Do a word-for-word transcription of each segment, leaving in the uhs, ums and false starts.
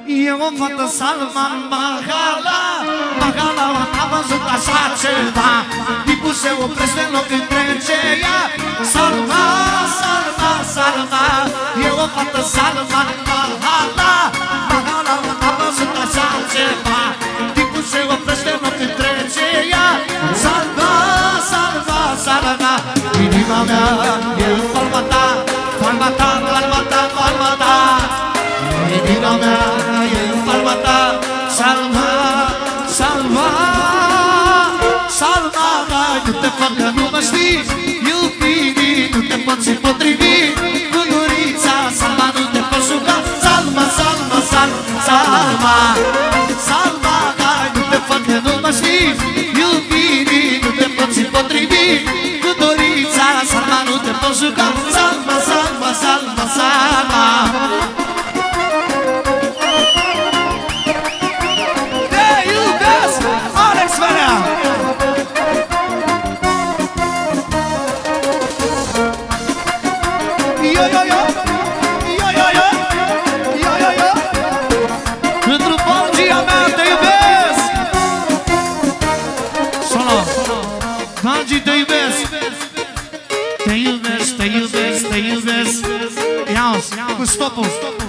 E o fată Salman Mahala, Mahala n-a văzut așa ceva. Tipul se oprește în loc când trece ea. Salma, Salma, Salma. E o fată Salman Mahala, Mahala n-a văzut așa ceva. Tipul se oprește în loc când trece ea. Salma, Salma, Salma. Inima mea e în palma ta, palma ta, palma ta, palma ta. Inima mea e în palma ta. Salma, Salma, Salma. Nu te fac că nu mă știi, iubirii, nu te poți împotrivi. Cu Iurița, Salma, nu te poți juca. Salma, Salma, Salma, Salma, Salma. Nu te fac că nu mă știi, iubirii, nu te poți împotrivi. Cu Dorița, Salma, nu te poți juca. Salma, Salma, Salma, Salma. Bangi, te iubesc, te iubesc, te iubesc, te iubesc. Ia-o-ți, cu stopul.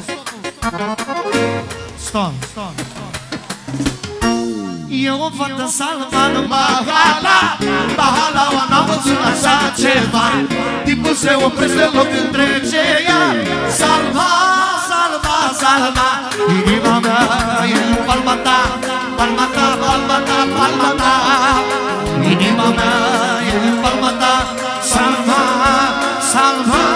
Stop. E o fată Salman Mahala, Mahala n-a văzut așa ceva. Tipul se oprește în loc când trece ea. Salma, Salma, Salma. Inima mea e în palma ta, palma ta, palma ta, palma ta. Inima mea e în palma ta. Salma, Salma,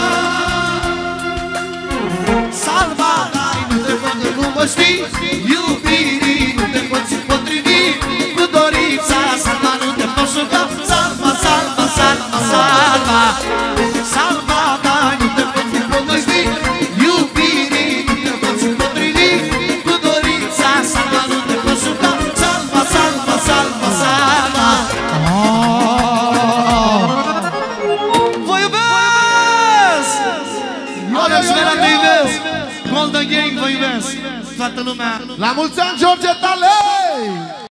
Salma. Nu te fac că nu mă știi, iubirii, nu te poți împotrivi. Cu Dorița, Salma, nu te poți juca. Salma, Salma, Salma, Salma, Salma. Nu te poți împotrivi, iubirii, nu te poți împotrivi. Cu Dorița, Salma, nu te poți juca. Salma, Salma, Salma, Salma. Vă iubesc! Alex Vera, te iubesc! Golden Gang, vă iubesc! Toată lumea! La mulți ani, George Talei!